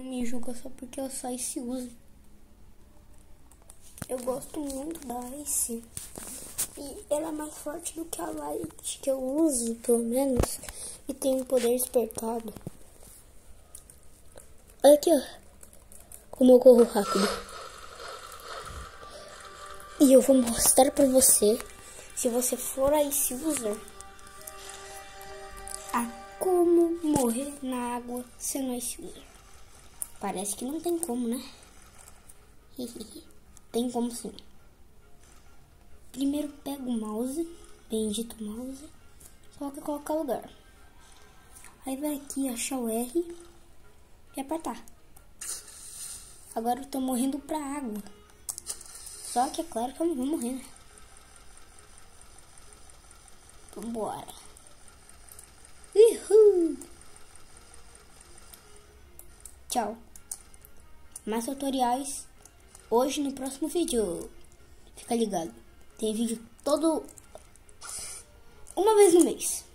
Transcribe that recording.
Me julga só porque eu só Ice uso. Eu gosto muito da Ice. E ela é mais forte do que a Light, que eu uso, pelo menos. E tem um poder despertado. Olha aqui, ó. Como eu corro rápido. E eu vou mostrar pra você, se você for Ice user, a como morrer na água sendo Ice user. Parece que não tem como, né? Tem como sim. Primeiro pega o mouse, bendito mouse, coloca em qualquer lugar. Aí vai aqui achar o R e apertar. Agora eu tô morrendo pra água. Só que é claro que eu não vou morrer, né? Vambora. Uhul. Tchau. Mais tutoriais hoje no próximo vídeo. Fica ligado. Tem vídeo todo uma vez no mês.